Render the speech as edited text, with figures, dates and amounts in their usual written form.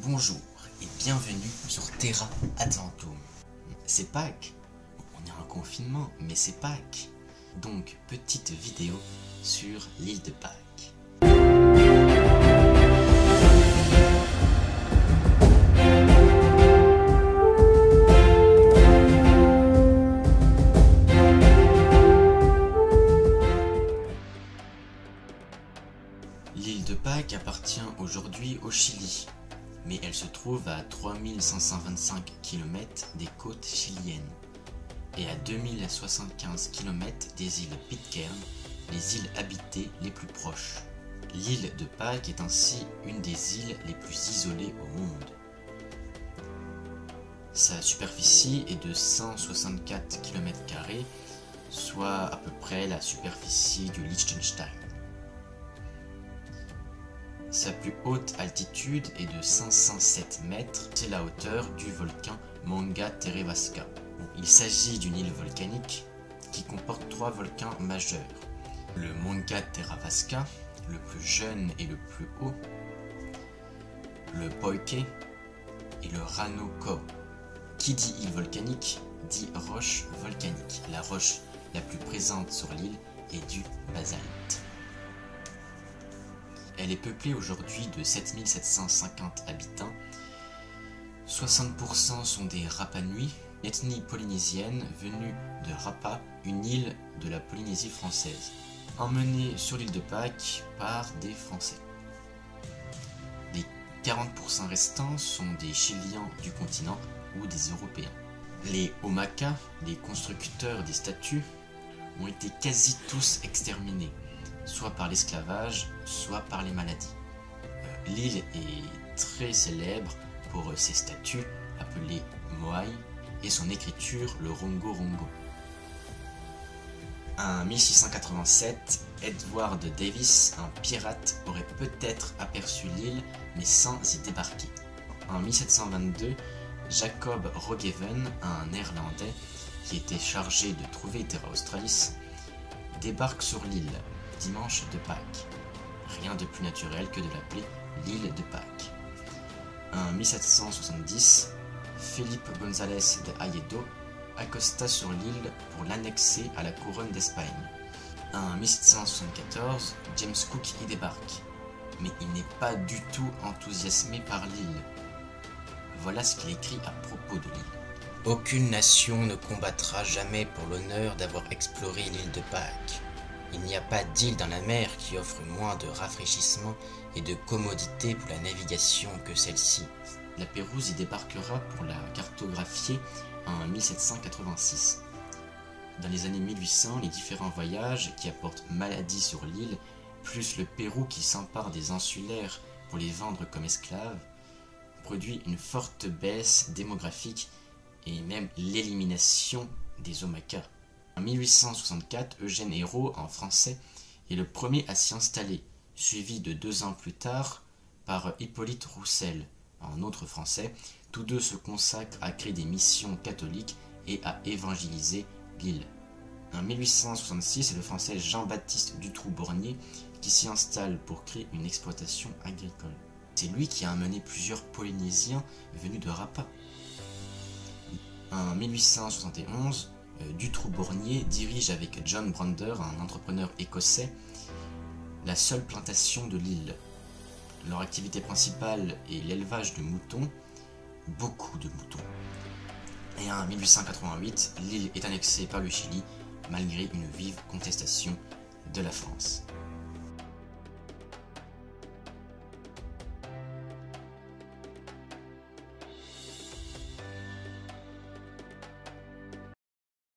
Bonjour et bienvenue sur Terra Adventum. C'est Pâques. On est en confinement, mais c'est Pâques. Donc, petite vidéo sur l'île de Pâques. L'île de Pâques appartient aujourd'hui au Chili, mais elle se trouve à 3525 km des côtes chiliennes et à 2075 km des îles Pitcairn, les îles habitées les plus proches. L'île de Pâques est ainsi une des îles les plus isolées au monde. Sa superficie est de 164 km², soit à peu près la superficie du Liechtenstein. Sa plus haute altitude est de 507 mètres, c'est la hauteur du volcan Manga Terevasca. Il s'agit d'une île volcanique qui comporte 3 volcans majeurs. Le Manga Terevasca, le plus jeune et le plus haut, le Poike et le Rano Ko. Qui dit île volcanique dit roche volcanique. La roche la plus présente sur l'île est du basalte. Elle est peuplée aujourd'hui de 7750 habitants. 60% sont des Rapa Nui, ethnie polynésienne venue de Rapa, une île de la Polynésie française, emmenée sur l'île de Pâques par des Français. Les 40% restants sont des Chiliens du continent ou des Européens. Les Omaka, les constructeurs des statues, ont été quasi tous exterminés, soit par l'esclavage, soit par les maladies. L'île est très célèbre pour ses statues appelées moai et son écriture, le rongo rongo. En 1687, Edward Davis, un pirate, aurait peut-être aperçu l'île, mais sans y débarquer. En 1722, Jacob Roggeveen, un Néerlandais qui était chargé de trouver Terra Australis, débarque sur l'île dimanche de Pâques. Rien de plus naturel que de l'appeler l'île de Pâques. En 1770, Felipe González de Hayedo accosta sur l'île pour l'annexer à la couronne d'Espagne. En 1774, James Cook y débarque, mais il n'est pas du tout enthousiasmé par l'île. Voilà ce qu'il écrit à propos de l'île. Aucune nation ne combattra jamais pour l'honneur d'avoir exploré l'île de Pâques. Il n'y a pas d'île dans la mer qui offre moins de rafraîchissement et de commodité pour la navigation que celle-ci. La Pérouse y débarquera pour la cartographier en 1786. Dans les années 1800, les différents voyages qui apportent maladies sur l'île, plus le Pérou qui s'empare des insulaires pour les vendre comme esclaves, produit une forte baisse démographique et même l'élimination des Omaka. En 1864, Eugène Ayrault, en français, est le premier à s'y installer, suivi de 2 ans plus tard par Hippolyte Roussel, en autre français. Tous deux se consacrent à créer des missions catholiques et à évangéliser l'île. En 1866, c'est le français Jean-Baptiste Dutroux-Bornier qui s'y installe pour créer une exploitation agricole. C'est lui qui a amené plusieurs Polynésiens venus de Rapa. En 1871, Dutroux-Bornier dirige avec John Brander, un entrepreneur écossais, la seule plantation de l'île. Leur activité principale est l'élevage de moutons, beaucoup de moutons. Et en 1888, l'île est annexée par le Chili, malgré une vive contestation de la France.